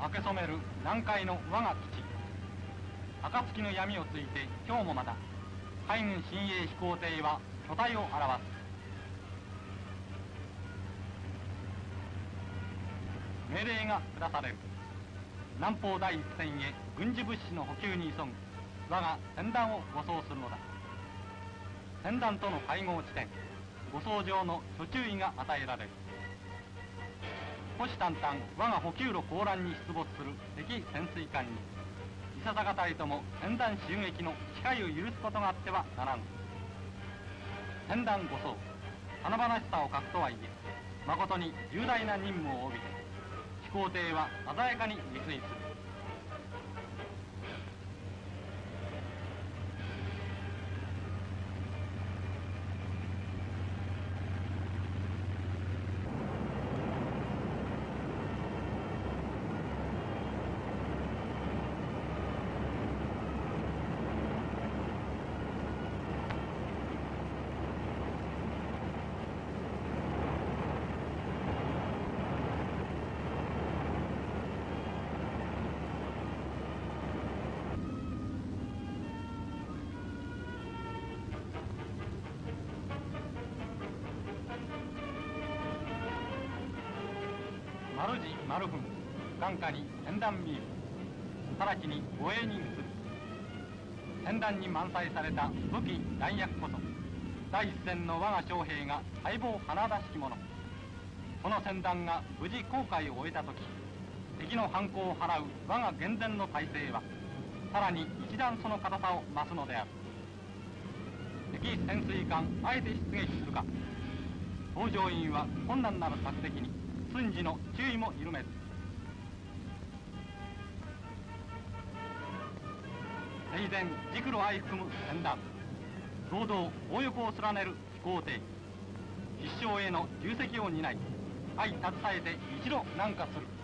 明け染める南海の我が基地。暁の闇をついて今日もまた海軍親衛飛行艇は巨体を表す。命令が下される。南方第一線へ軍事物資の補給に急ぐ我が船団を護送するのだ。船団との会合地点、護送上の諸注意が与えられる。虎視眈々我が補給路航覧に出没する敵潜水艦にいささかたりとも船団襲撃の機会を許すことがあってはならぬ。船団護送、華々しさを欠くとはいえ誠に重大な任務を帯びて飛行艇は鮮やかに離水する。丸時丸分、眼下に船団見える。直ちに護衛に移る。船団に満載された武器弾薬こそ第一線の我が将兵が待望華々しきもの。この船団が無事航海を終えた時、敵の反攻を払う我が厳然の体制はさらに一段その硬さを増すのである。敵潜水艦あえて出撃するか。搭乗員は困難なる索敵に瞬時の注意も緩めず。生前陸路相含む船団、労働大横を連ねる飛行艇、一生への重責を担い相携えて一路南下する。